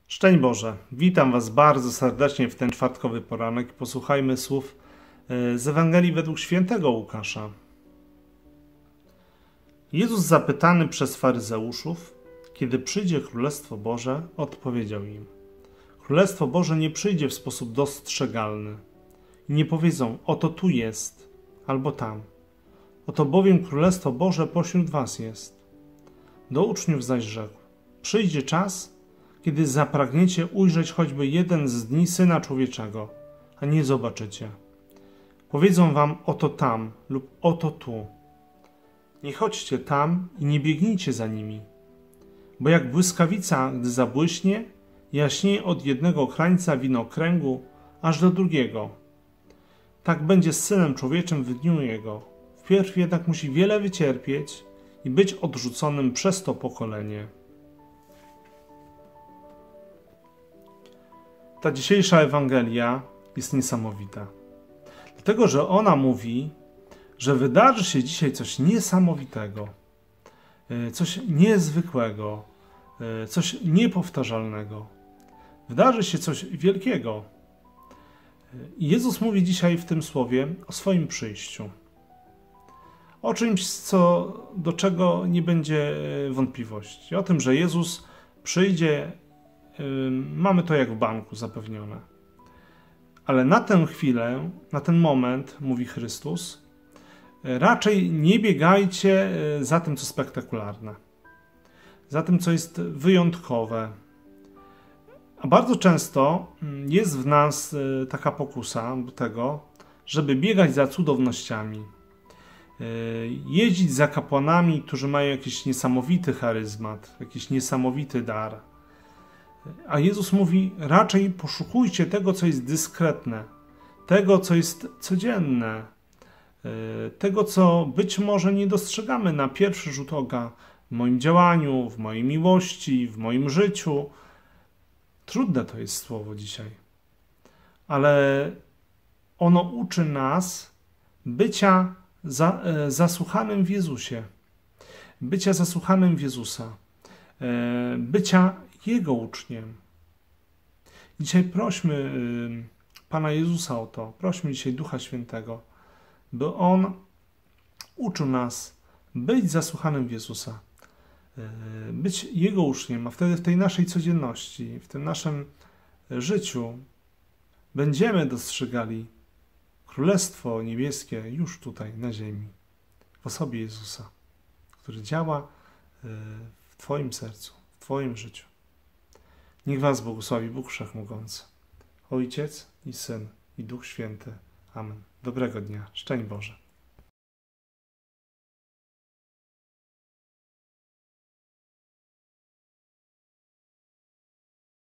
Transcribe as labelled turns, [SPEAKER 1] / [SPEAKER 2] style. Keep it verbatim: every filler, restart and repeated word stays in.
[SPEAKER 1] Szczęść Boże, witam Was bardzo serdecznie w ten czwartkowy poranek. Posłuchajmy słów z Ewangelii według świętego Łukasza. Jezus zapytany przez faryzeuszów, kiedy przyjdzie Królestwo Boże, odpowiedział im: Królestwo Boże nie przyjdzie w sposób dostrzegalny. I nie powiedzą: oto tu jest, albo tam. Oto bowiem Królestwo Boże pośród was jest. Do uczniów zaś rzekł: przyjdzie czas, kiedy zapragniecie ujrzeć choćby jeden z dni Syna Człowieczego, a nie zobaczycie. Powiedzą wam: oto tam lub oto tu. Nie chodźcie tam i nie biegnijcie za nimi, bo jak błyskawica, gdy zabłyśnie, jaśnieje od jednego krańca widnokręgu aż do drugiego. Tak będzie z Synem Człowieczym w dniu Jego. Wpierw jednak musi wiele wycierpieć i być odrzuconym przez to pokolenie. Ta dzisiejsza Ewangelia jest niesamowita, dlatego że ona mówi, że wydarzy się dzisiaj coś niesamowitego, coś niezwykłego, coś niepowtarzalnego. Wydarzy się coś wielkiego. I Jezus mówi dzisiaj w tym słowie o swoim przyjściu. O czymś, co, do czego nie będzie wątpliwości. O tym, że Jezus przyjdzie, mamy to jak w banku zapewnione. Ale na tę chwilę, na ten moment, mówi Chrystus, raczej nie biegajcie za tym, co spektakularne, za tym, co jest wyjątkowe. A bardzo często jest w nas taka pokusa do tego, żeby biegać za cudownościami, jeździć za kapłanami, którzy mają jakiś niesamowity charyzmat, jakiś niesamowity dar. A Jezus mówi: raczej poszukujcie tego, co jest dyskretne, tego, co jest codzienne, tego, co być może nie dostrzegamy na pierwszy rzut oka w moim działaniu, w mojej miłości, w moim życiu. Trudne to jest słowo dzisiaj, ale ono uczy nas bycia za, e, zasłuchanym w Jezusie, bycia zasłuchanym w Jezusa, e, bycia Jego uczniem. Dzisiaj prośmy e, Pana Jezusa o to, prośmy dzisiaj Ducha Świętego, by On uczył nas być zasłuchanym w Jezusa, być Jego uczniem, a wtedy w tej naszej codzienności, w tym naszym życiu będziemy dostrzegali Królestwo Niebieskie już tutaj na ziemi, w osobie Jezusa, który działa w Twoim sercu, w Twoim życiu. Niech Was błogosławi Bóg Wszechmogący, Ojciec i Syn i Duch Święty. Amen. Dobrego dnia. Szczęść Boże.